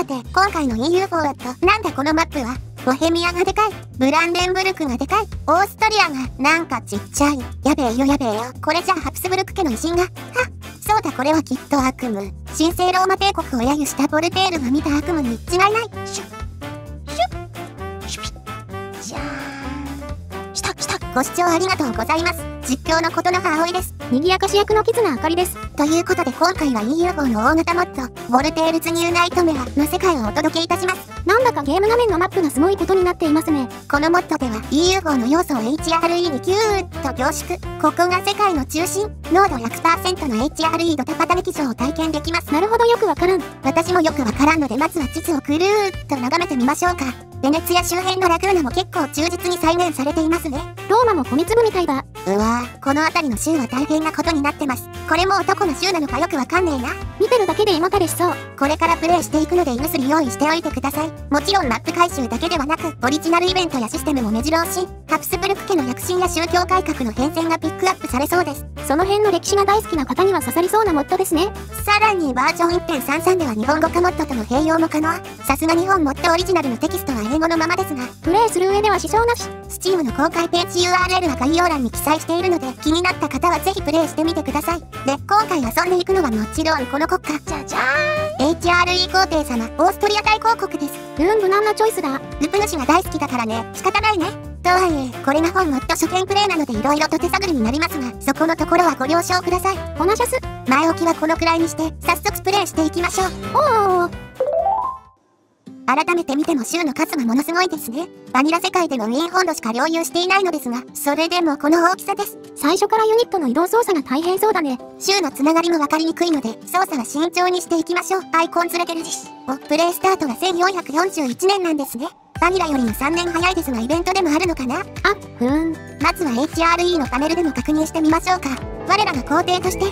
さて、今回の EU フォワット、なんだこのマップは。ボヘミアがでかい。ブランデンブルクがでかい。オーストリアがなんかちっちゃい。やべえよやべえよ。これじゃあハプスブルク家の威信が。はっ。そうだこれはきっと悪夢。神聖ローマ帝国を揶揄したボルテールが見た悪夢に違いない。シュッ。シュッ。シュピッ。じゃーん。来た。ご視聴ありがとうございます。実況のことの葉葵です。 賑やかし役のキズナあかりです。 ということで今回は EU4 の大型モッド、ボルテールズニューナイトメアの世界をお届けいたします。 なんだかゲーム画面のマップがすごいことになっていますね。 このモッドでは EU4 の要素を HRE にキューッと凝縮。ここが世界の中心。濃度 100% の HRE ドタパタ劇場を体験できます。 なるほどよくわからん。 私もよくわからんのでまずは地図をくるーっと眺めてみましょうか。ベネツィア周辺のラグーナも結構忠実に再現されていますね。 ローマも米粒みたいだ。 うわぁ、この辺りの州は大変なことになってます。これも男の州なのかよくわかんねえな。 見てるだけで胃もたれしそう。 これからプレイしていくので胃薬用意しておいてください。もちろんマップ回収だけではなく、オリジナルイベントやシステムも目白押し。ハプスブルク家の躍進や宗教改革の変遷がピックアップされそうです。 その辺の歴史が大好きな方には刺さりそうなモッドですね。 さらにバージョン 1.33 では日本語化モッドとの併用も可能。さすが日本モッドオリジナルのテキストは英語のままですが、 プレイする上では支障なし。 Steam の公開ページ URL は概要欄に記載しているので、気になった方はぜひプレイしてみてください。で、今回遊んでいくのはもちろんこの国家。じゃじゃーん。HRE 皇帝様、オーストリア大公国です。 無難なチョイスだ。 ルプ主が大好きだからね、仕方ないね。とはいえ、これが本モッド初見プレイなので色々と手探りになりますが、そこのところはご了承ください。 おなしゃす。 前置きはこのくらいにして、早速プレイしていきましょう。 おー。 改めて見ても州の数がものすごいですね。バニラ世界でのウィーン本土しか領有していないのですが、それでもこの大きさです。 最初からユニットの移動操作が大変そうだね。 州のつながりもわかりにくいので、操作は慎重にしていきましょう。アイコンずれてるし。プレイスタートが1441年なんですね。バニラよりも3年早いですがイベントでもあるのかな。まずは HRE のパネルでも確認してみましょうか。我らが皇帝として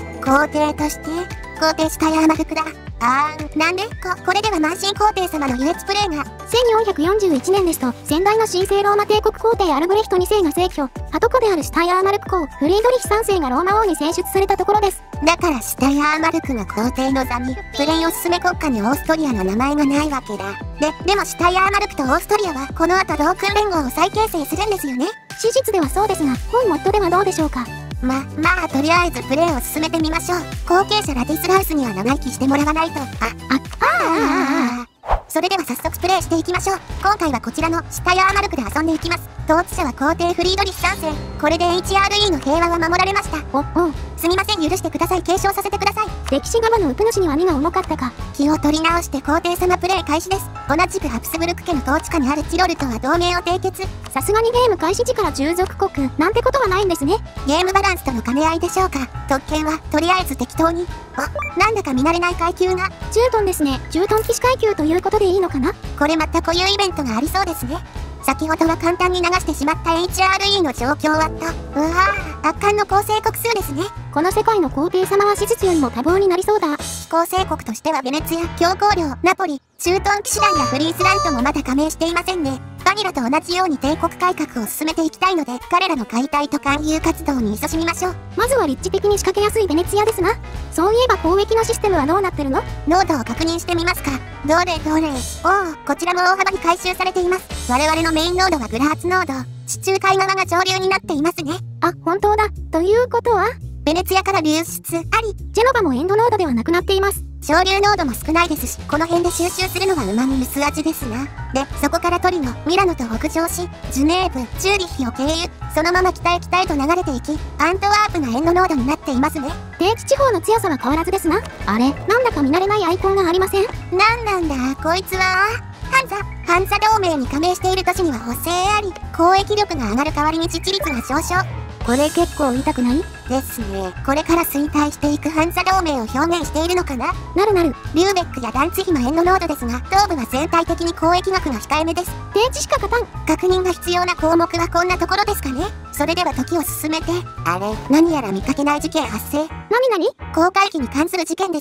したヤーマフクだ。なんでこれでは満身皇帝様の優越プレイが。 1441年ですと、先代の神聖ローマ帝国皇帝アルブレヒト2世が逝去、はとこであるシュタイアーマルク公、フリードリヒ3世がローマ王に選出されたところです。 だからシュタイアーマルクが皇帝の座に、プレイおすすめ国家にオーストリアの名前がないわけだ。でもシュタイアーマルクとオーストリアは、この後同訓連合を再形成するんですよね。 史実ではそうですが、本モッドではどうでしょうか。 まあ、とりあえずプレイを進めてみましょう。後継者ラティスラウスには長生きしてもらわないと。それでは早速プレイしていきましょう。今回はこちらのシュタイアーマルクで遊んでいきます。統治者は皇帝フリードリヒ3世。これで HRE の平和は守られました。すみません、許してください。継承させてください。 歴史側のウプ主には荷が重かったか。 気を取り直して皇帝様プレイ開始です。同じくハプスブルク家の統治下にあるチロルとは同盟を締結。 さすがにゲーム開始時から従属国なんてことはないんですね。 ゲームバランスとの兼ね合いでしょうか。特権はとりあえず適当に。なんだか見慣れない階級が。 ジュートンですね。ジュートン騎士階級ということでいいのかな。 これまた固有イベントがありそうですね。先ほどは簡単に流してしまった HRE の状況は圧巻の構成国数ですね。 この世界の皇帝様は史実よりも多忙になりそうだ。 非構成国としてはベネツィア、教皇領、ナポリ、駐屯騎士団やフリースラントもまだ加盟していませんね。バニラと同じように帝国改革を進めていきたいので、彼らの解体と勧誘活動に勤しみましょう。 まずは立地的に仕掛けやすいベネツィアですな。そういえば交易のシステムはどうなってるの？ 濃度を確認してみますか。どれ。こちらも大幅に回収されています。我々のメインノードはグラーツノード。地中海側が上流になっていますね。 本当だ。ということはベネツィアから流出あり。 ジェノバもエンドノードではなくなっています。 上流ノードも少ないですし、この辺で収集するのは旨味薄味ですな。で、そこからトリノ、ミラノと北上し、ジュネーブ、チューリッヒを経由、そのまま北へと流れていき、アントワープがエンドノードになっていますね。 低地地方の強さは変わらずですな。あれ、なんだか見慣れないアイコンがありません？ なんだ、こいつは。ハンザ同盟に加盟している都市には補正あり、交易力が上がる代わりに自治率が上昇。 これ結構痛くない？ ですね。これから衰退していくハンザ同盟を表現しているのかな？ なる。 リューベックやダンツヒもエンドノードですが、東部は全体的に交易額が控えめです。 低地しか勝たん。 確認が必要な項目はこんなところですかね。それでは時を進めて、何やら見かけない事件発生。 何？ 公開機に関する事件ですね。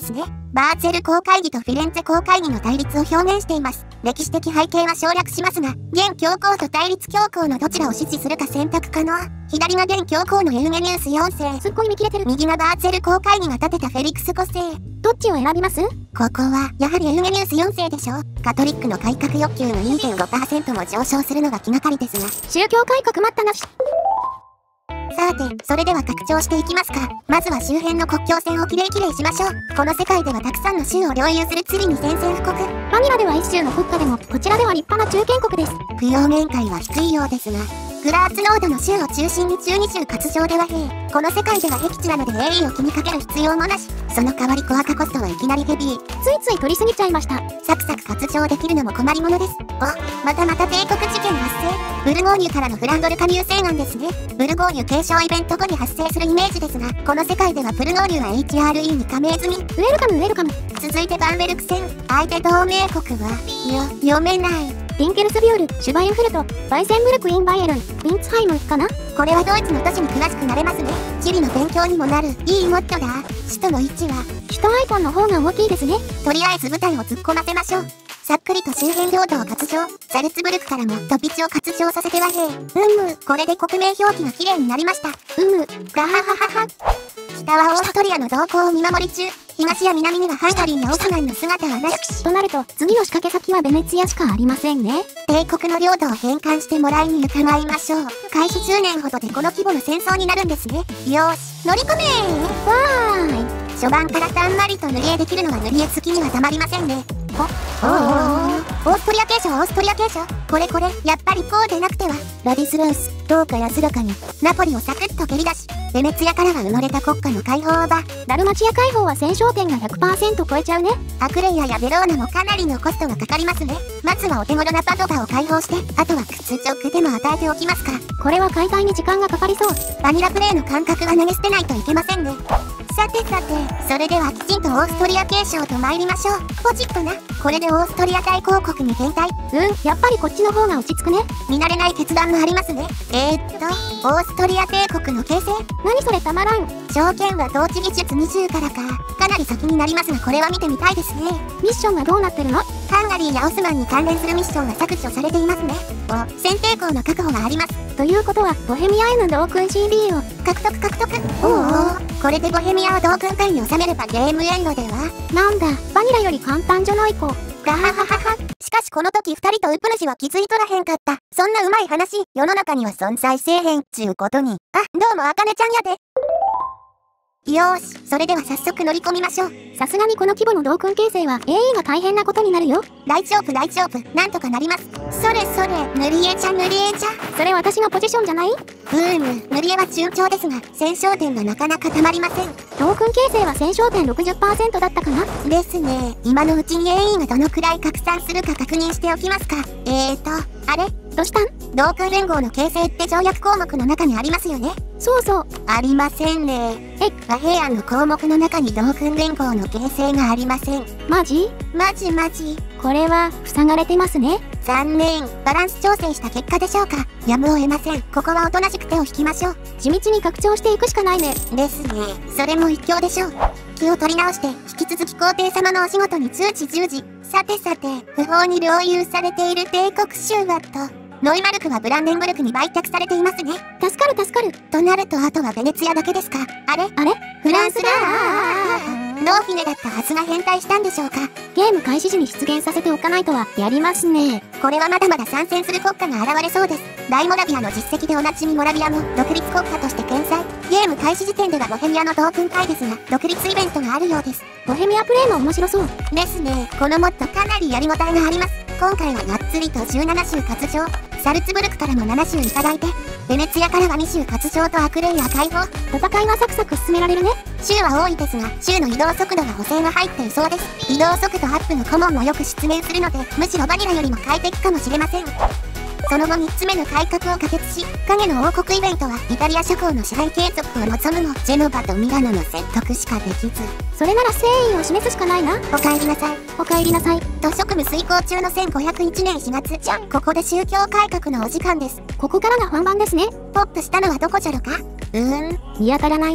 バーツェル公会議とフィレンツェ公会議の対立を表現しています。歴史的背景は省略しますが、現教皇と対立教皇のどちらを支持するか選択可能。左が現教皇のエウゲニウス4世。 すっごい見切れてる。 右がバーツェル公会議が立てたフェリクス5世。 どっちを選びます？ ここは、やはりエウゲニウス4世でしょ。カトリックの改革欲求の 2.5% も上昇するのが気がかりですが。 宗教改革待ったなし。 さて、それでは拡張していきますか。まずは周辺の国境線をきれいしましょう。この世界ではたくさんの州を領有する罪に宣戦布告。 バニラでは一州の国家でも、こちらでは立派な中堅国です。 供養面会は低いようですが、グラーツノードの州を中心に12州割譲で和平。この世界では僻地なので栄意を気にかける必要もなし。その代わりコアカコストはいきなりヘビー。 ついつい取りすぎちゃいました。 サクサク割譲できるのも困りものです。お、また帝国事件発生。ブルゴーニュからのフランドル加入請願ですね。ブルゴーニュ継承イベント後に発生するイメージですが、この世界ではブルゴーニュは HRE に加盟済み。 ウェルカムウェルカム。 続いてバンベルク戦。相手同盟国は、読めない。 リンケルスビュール、シュバインフルト、バイセンブルクインバイエルン、ウィンツハイムかな？ これはドイツの都市に詳しくなれますね。地理の勉強にもなる。いいモッドだ。首都の位置は、 首都アイコンの方が大きいですね。 とりあえず部隊を突っ込ませましょう。さっくりと周辺領土を割譲。ザルツブルクからも飛び地を割譲させて和平。これで国名表記が綺麗になりました。ガハハハハ。北はオーストリアの動向を見守り中。東や南にはハンガリーやオスマンの姿はなし。 となると、次の仕掛け先はベネツィアしかありませんね。 帝国の領土を返還してもらいに伺いましょう。開始10年ほどでこの規模の戦争になるんですね。よーし、乗り込めわーい。 初盤からたんまりと塗り絵できるのは塗り絵好きにはたまりませんね。オーストリア継承、オーストリア継承。これ、やっぱりこうでなくては。ラディスラウス、どうか安らかに。ナポリをサクッと蹴り出し、ベネツィアからは生まれた国家の解放をば。 ダルマチア解放は戦勝点が 100% 超えちゃうね。 アクレイアやベローナもかなりのコストがかかりますね。まずはお手頃なパドバを解放して、あとは屈辱でも与えておきますか。 これは解体に時間がかかりそう。 バニラプレイの感覚は投げ捨てないといけませんね。さて、それではきちんとオーストリア継承と参りましょう。ポチッとな。これでオーストリア大公国に変態。 やっぱりこっちの方が落ち着くね。 見慣れない決断もありますね。オーストリア帝国の形成。 何それたまらん。 条件は統治技術20からかなり先になりますが、これは見てみたいですね。 ミッションはどうなってるの？ ハンガリーやオスマンに関連するミッションが削除されていますね。先抵抗の確保があります。 ということは、ボヘミアへの同訓 CD を獲得。これでボヘミアを同訓会に収めればゲームエンドでは。 なんだ、バニラより簡単じゃないか。 ガハハハハ。しかしこの時2人とウプ主は気づいとらへんかった。そんなうまい話、世の中には存在せえへんちゅうことに。どうもあかねちゃんやで。よーし、それでは早速乗り込みましょう。 さすがにこの規模の同訓形成は AE が大変なことになるよ。 大丈夫。なんとかなります。それ、塗り絵じゃ。 それ私のポジションじゃない？ 塗り絵は順調ですが、戦勝点がなかなかたまりません。 同訓形成は戦勝点 60% だったかな？ ですね。今のうちに AE がどのくらい拡散するか確認しておきますか。あれ？ どうしたん？ 同訓連合の形成って条約項目の中にありますよね。 そう。 ありませんね。和平案の項目の中に同訓連合の形成がありません。 マジ。 これは、塞がれてますね。 残念。バランス調整した結果でしょうか。やむを得ません。ここはおとなしく手を引きましょう。 地道に拡張していくしかないね。 ですね。それも一興でしょう。気を取り直して、引き続き皇帝様のお仕事に通知従事。さて、不法に領有されている帝国州はノイマルクはブランデンブルクに売却されていますね。 助かる。 となるとあとはベネツィアだけですか。あれフランスだノーフィネだったはずが変態したんでしょうか。 ゲーム開始時に出現させておかないとはやりますね。 これはまだまだ参戦する国家が現れそうです。大モラビアの実績でおなじみモラビアも独立国家として健在。ゲーム開始時点ではボヘミアの同訓会ですが、独立イベントがあるようです。 ボヘミアプレイも面白そう。 ですね。このモッドかなりやりごたえがあります。今回はがっつりと17州割譲。サルツブルクからも7州いただいて、ベネツィアからは2州割譲とアクレイア解放。 戦いはサクサク進められるね。 州は多いですが、州の移動速度は補正が入っていそうです。移動速度アップのコモンもよく出現するので、むしろバニラよりも快適かもしれません。その後3つ目の改革を可決し、影の王国イベントはイタリア諸侯の支配継続を望むも、ジェノバとミラノの説得しかできず。 それなら誠意を示すしかないな。 お帰りなさい。 お帰りなさい。 と職務遂行中の1501年4月。じゃん。ここで宗教改革のお時間です。 ここからが本番ですね。 ポップしたのはどこじゃろか？ 見当たらないね。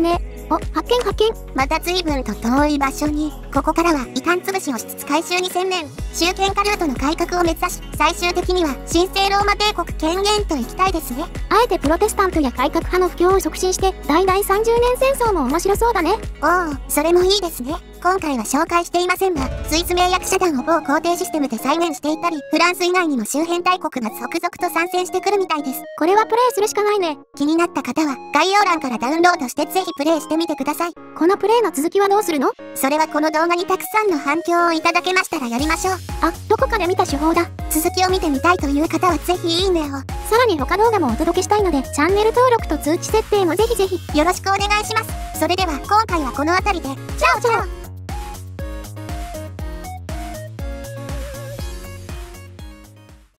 お、発見発見。 また随分と遠い場所に、ここからは異端潰しをしつつ回収に専念。宗権化ルートの改革を目指し、最終的には神聖ローマ帝国権限と行きたいですね。 あえてプロテスタントや改革派の布教を促進して、大々30年戦争も面白そうだね。 おお、それもいいですね。今回は紹介していませんが、スイス名役者団を某皇帝システムで再現していたり、フランス以外にも周辺大国が続々と参戦してくるみたいです。 これはプレイするしかないね。 気になった方は、概要欄からダウンロードしてぜひプレイしてみてください。 このプレイの続きはどうするの？ それはこの動画にたくさんの反響をいただけましたらやりましょう。 あ、どこかで見た手法だ。 続きを見てみたいという方はぜひいいねを。 さらに他動画もお届けしたいので、チャンネル登録と通知設定もぜひぜひ。 よろしくお願いします。それでは今回はこの辺りで、チャオチャオ。